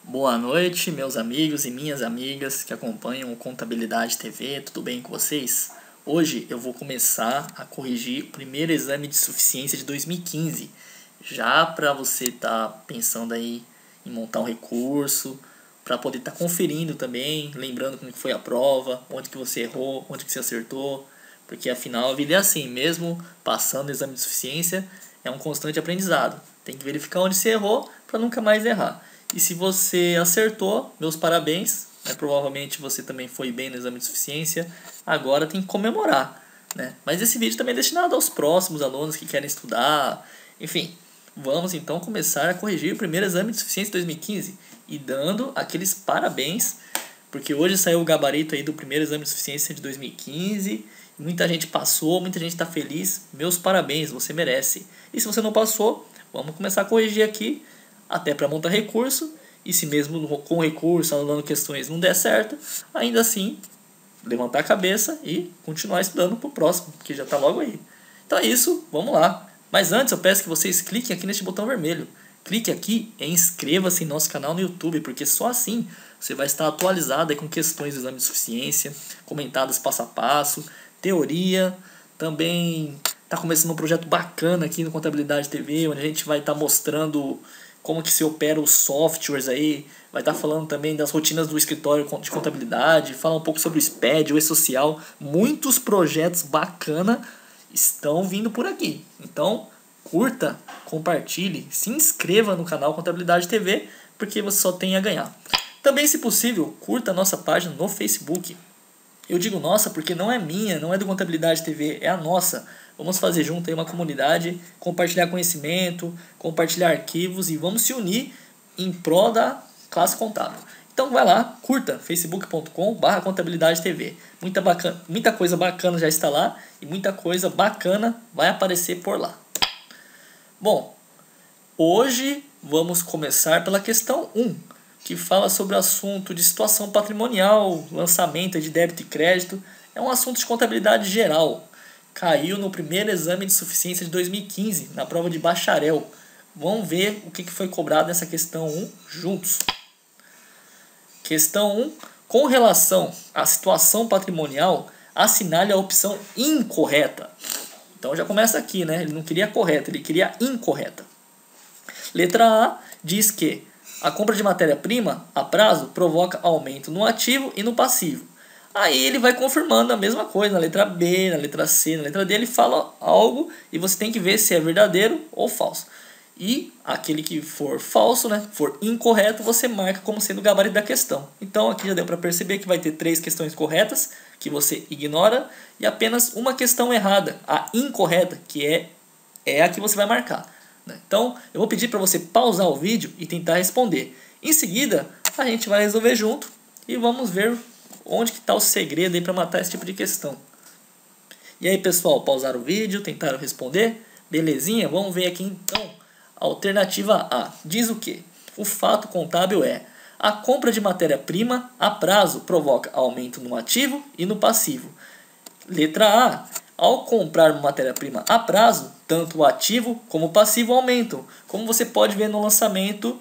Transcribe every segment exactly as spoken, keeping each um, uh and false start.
Boa noite, meus amigos e minhas amigas que acompanham o Contabilidade T V, tudo bem com vocês? Hoje eu vou começar a corrigir o primeiro exame de suficiência de dois mil e quinze, já para você estar tá pensando aí em montar um recurso, para poder estar tá conferindo também, lembrando como foi a prova, onde que você errou, onde que você acertou, porque afinal a vida é assim, mesmo passando o exame de suficiência, é um constante aprendizado. Tem que verificar onde você errou para nunca mais errar. E se você acertou, meus parabéns, né? Provavelmente você também foi bem no exame de suficiência, agora tem que comemorar, né? Mas esse vídeo também é destinado aos próximos alunos que querem estudar, enfim. Vamos então começar a corrigir o primeiro exame de suficiência de dois mil e quinze e dando aqueles parabéns, porque hoje saiu o gabarito aí do primeiro exame de suficiência de dois mil e quinze, muita gente passou, muita gente está feliz, meus parabéns, você merece. E se você não passou, vamos começar a corrigir aqui, até para montar recurso, e se mesmo com recurso, anulando questões, não der certo, ainda assim, levantar a cabeça e continuar estudando para o próximo, que já está logo aí. Então é isso, vamos lá. Mas antes eu peço que vocês cliquem aqui neste botão vermelho. Clique aqui e inscreva-se em nosso canal no YouTube, porque só assim você vai estar atualizado aí com questões do exame de suficiência, comentadas passo a passo, teoria, também está começando um projeto bacana aqui no Contabilidade T V, onde a gente vai estar mostrando como que se opera os softwares aí, vai estar falando também das rotinas do escritório de contabilidade, falar um pouco sobre o S P E D, o E-Social, muitos projetos bacana estão vindo por aqui. Então, curta, compartilhe, se inscreva no canal Contabilidade T V, porque você só tem a ganhar. Também, se possível, curta a nossa página no Facebook. Eu digo nossa porque não é minha, não é do Contabilidade T V, é a nossa. Vamos fazer junto aí uma comunidade, compartilhar conhecimento, compartilhar arquivos e vamos se unir em prol da classe contábil. Então vai lá, curta facebook ponto com barra contabilidade T V. Muita, bacana, muita coisa bacana já está lá e muita coisa bacana vai aparecer por lá. Bom, hoje vamos começar pela questão um, que fala sobre o assunto de situação patrimonial, lançamento de débito e crédito. É um assunto de contabilidade geral. Caiu no primeiro exame de suficiência de dois mil e quinze, na prova de bacharel. Vamos ver o que foi cobrado nessa questão um juntos. Questão um. Com relação à situação patrimonial, assinale a opção incorreta. Então já começa aqui, né? Ele não queria correta, ele queria incorreta. Letra A diz que a compra de matéria-prima a prazo provoca aumento no ativo e no passivo. Aí ele vai confirmando a mesma coisa na letra B, na letra C, na letra D, ele fala algo e você tem que ver se é verdadeiro ou falso. E aquele que for falso, né, for incorreto, você marca como sendo o gabarito da questão. Então aqui já deu para perceber que vai ter três questões corretas, que você ignora, e apenas uma questão errada, a incorreta, que é, é a que você vai marcar. Né? Então eu vou pedir para você pausar o vídeo e tentar responder. Em seguida, a gente vai resolver junto e vamos ver onde que está o segredo aí para matar esse tipo de questão. E aí, pessoal, pausaram o vídeo, tentaram responder? Belezinha? Vamos ver aqui então. Alternativa A diz o quê? O fato contábil é: a compra de matéria-prima a prazo provoca aumento no ativo e no passivo. Letra A. Ao comprar uma matéria-prima a prazo, tanto o ativo como o passivo aumentam. Como você pode ver no lançamento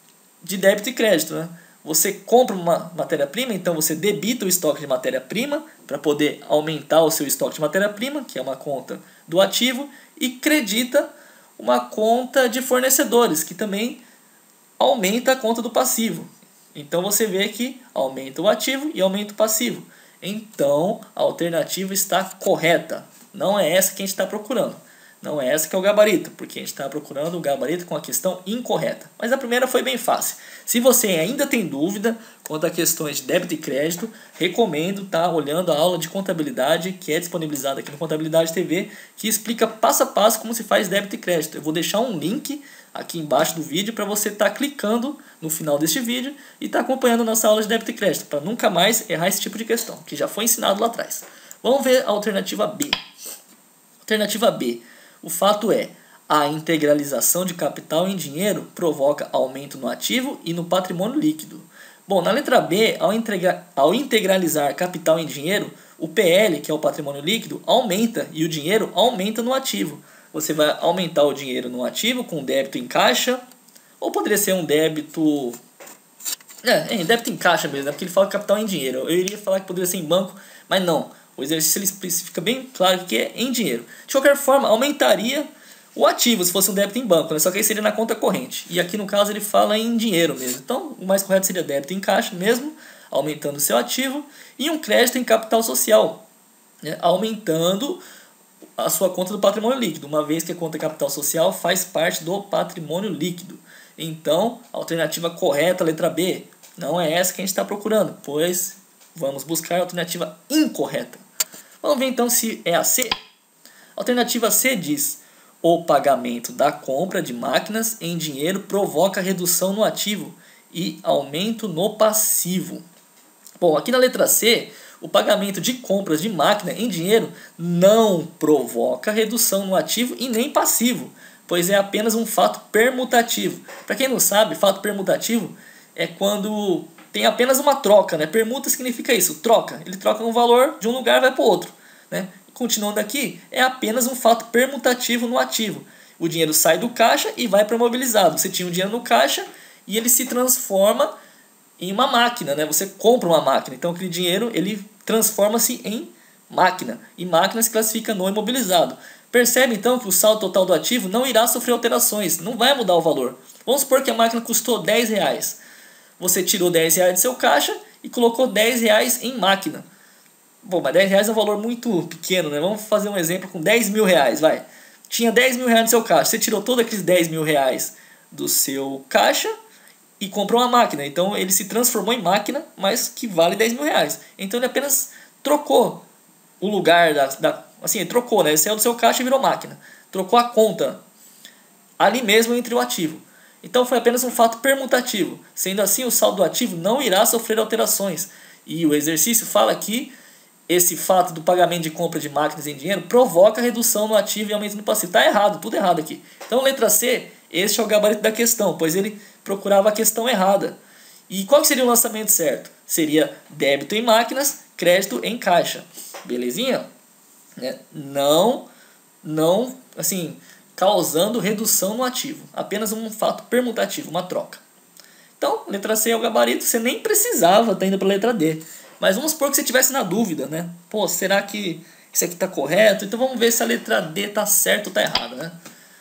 de débito e crédito, né? Você compra uma matéria-prima, então você debita o estoque de matéria-prima para poder aumentar o seu estoque de matéria-prima, que é uma conta do ativo, e credita uma conta de fornecedores, que também aumenta a conta do passivo. Então você vê que aumenta o ativo e aumenta o passivo. Então a alternativa está correta. Não é essa que a gente está procurando. Não é essa que é o gabarito, porque a gente está procurando o gabarito com a questão incorreta. Mas a primeira foi bem fácil. Se você ainda tem dúvida quanto a questões de débito e crédito, recomendo estar olhando a aula de contabilidade que é disponibilizada aqui no Contabilidade T V, que explica passo a passo como se faz débito e crédito. Eu vou deixar um link aqui embaixo do vídeo para você estar clicando no final deste vídeo e estar acompanhando a nossa aula de débito e crédito, para nunca mais errar esse tipo de questão, que já foi ensinado lá atrás. Vamos ver a alternativa B. Alternativa B. O fato é: a integralização de capital em dinheiro provoca aumento no ativo e no patrimônio líquido. Bom, na letra B, ao, integra ao integralizar capital em dinheiro, o P L, que é o patrimônio líquido, aumenta e o dinheiro aumenta no ativo. Você vai aumentar o dinheiro no ativo com débito em caixa, ou poderia ser um débito É, é débito em caixa mesmo, né? Porque ele fala que capital é em dinheiro. Eu iria falar que poderia ser em banco, mas não. O exercício ele especifica bem claro que é em dinheiro. De qualquer forma, aumentaria o ativo se fosse um débito em banco, né? Só que aí seria na conta corrente. E aqui no caso ele fala em dinheiro mesmo. Então o mais correto seria débito em caixa mesmo, aumentando o seu ativo, e um crédito em capital social, né? Aumentando a sua conta do patrimônio líquido, uma vez que a conta capital social faz parte do patrimônio líquido. Então, a alternativa correta, letra B, não é essa que a gente está procurando, pois vamos buscar a alternativa incorreta. Vamos ver então se é a C. A alternativa C diz: o pagamento da compra de máquinas em dinheiro provoca redução no ativo e aumento no passivo. Bom, aqui na letra C, o pagamento de compras de máquina em dinheiro não provoca redução no ativo e nem passivo, pois é apenas um fato permutativo. Para quem não sabe, fato permutativo é quando tem apenas uma troca, né? Permuta significa isso, troca. Ele troca um valor de um lugar e vai para o outro, né? Continuando aqui, é apenas um fato permutativo no ativo. O dinheiro sai do caixa e vai para o imobilizado. Você tinha um dinheiro no caixa e ele se transforma em uma máquina, né? Você compra uma máquina, então aquele dinheiro ele transforma-se em máquina, e máquina se classifica no imobilizado. Percebe então que o saldo total do ativo não irá sofrer alterações, não vai mudar o valor. Vamos supor que a máquina custou dez reais. Você tirou dez reais do seu caixa e colocou dez reais em máquina. Bom, mas dez reais é um valor muito pequeno, né? Vamos fazer um exemplo com dez mil reais, vai. Tinha dez mil reais no seu caixa, você tirou todos aqueles dez mil reais do seu caixa e comprou uma máquina. Então ele se transformou em máquina, mas que vale dez mil reais. Então ele apenas trocou o lugar da... da assim, ele trocou, né? Ele saiu do seu caixa e virou máquina. Trocou a conta ali mesmo entre o ativo. Então foi apenas um fato permutativo. Sendo assim, o saldo do ativo não irá sofrer alterações. E o exercício fala que esse fato do pagamento de compra de máquinas em dinheiro provoca redução no ativo e aumento no passivo. Está errado, tudo errado aqui. Então, letra C, este é o gabarito da questão, pois ele procurava a questão errada. E qual que seria o lançamento certo? Seria débito em máquinas, crédito em caixa. Belezinha? Né? Não, não, assim, causando redução no ativo. Apenas um fato permutativo, uma troca. Então, letra C é o gabarito, você nem precisava estar indo para a letra D. Mas vamos supor que você estivesse na dúvida, né? Pô, será que isso aqui está correto? Então vamos ver se a letra D está certa ou está errada, né?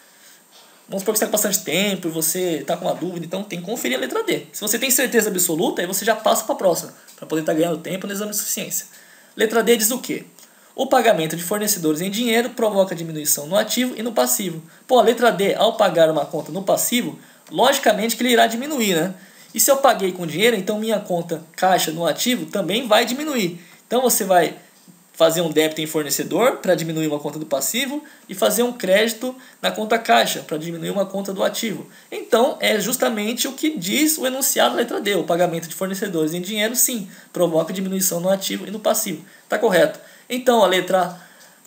Vamos supor que você está com bastante tempo e você está com uma dúvida, então tem que conferir a letra D. Se você tem certeza absoluta, aí você já passa para a próxima, para poder estar tá ganhando tempo no exame de suficiência. Letra D diz o quê? O pagamento de fornecedores em dinheiro provoca diminuição no ativo e no passivo. Pô, a letra D, ao pagar uma conta no passivo, logicamente que ele irá diminuir, né? E se eu paguei com dinheiro, então minha conta caixa no ativo também vai diminuir. Então você vai fazer um débito em fornecedor para diminuir uma conta do passivo e fazer um crédito na conta caixa para diminuir uma conta do ativo. Então é justamente o que diz o enunciado da letra D. O pagamento de fornecedores em dinheiro, sim, provoca diminuição no ativo e no passivo. Está correto. Então a letra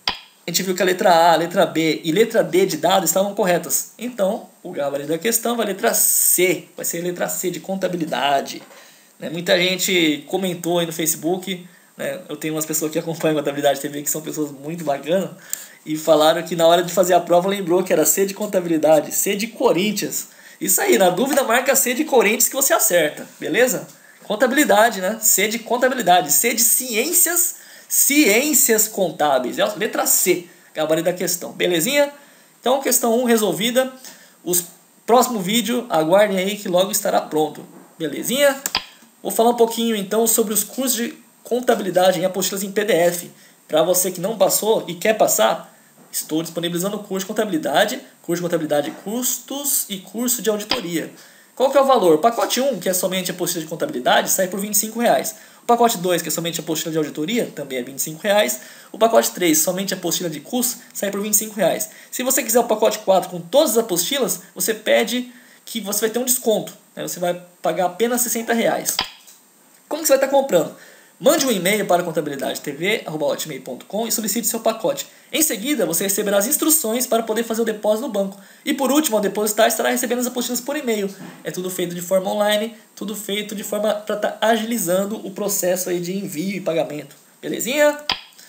A gente viu que a letra A, a letra B e letra D de dado estavam corretas. Então, o gabarito da questão vai a letra C. Vai ser a letra C de contabilidade. Né? Muita gente comentou aí no Facebook. Né? Eu tenho umas pessoas que acompanham Contabilidade T V que são pessoas muito bacanas. E falaram que na hora de fazer a prova lembrou que era C de contabilidade. C de Corinthians. Isso aí, na dúvida marca C de Corinthians que você acerta. Beleza? Contabilidade, né? C de contabilidade. C de ciências Ciências contábeis, é a letra C, gabarito da questão, belezinha? Então, questão um resolvida. Os próximo vídeo, aguardem aí que logo estará pronto, belezinha? Vou falar um pouquinho então sobre os cursos de contabilidade em apostilas em P D F. Para você que não passou e quer passar, estou disponibilizando o curso de contabilidade, curso de contabilidade custos e curso de auditoria. Qual que é o valor? O pacote um, que é somente apostila de contabilidade, sai por vinte e cinco reais. O pacote dois, que é somente apostila de auditoria, também é vinte e cinco reais. O pacote três, somente apostila de custos, sai por vinte e cinco reais. Se você quiser o pacote quatro com todas as apostilas, você pede que você vai ter um desconto. Né? Você vai pagar apenas sessenta reais. Como que você vai estar comprando? Mande um e-mail para contabilidade t v arroba hotmail ponto com e solicite seu pacote. Em seguida, você receberá as instruções para poder fazer o depósito no banco. E por último, ao depositar, estará recebendo as apostilas por e-mail. É tudo feito de forma online, tudo feito de forma para estar agilizando o processo aí de envio e pagamento. Belezinha?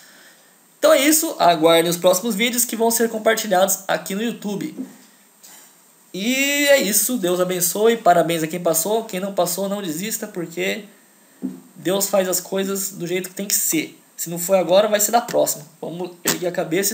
Então é isso, aguardem os próximos vídeos que vão ser compartilhados aqui no YouTube. E é isso, Deus abençoe, parabéns a quem passou, quem não passou não desista, porque Deus faz as coisas do jeito que tem que ser. Se não foi agora, vai ser da próxima. Vamos erguer a cabeça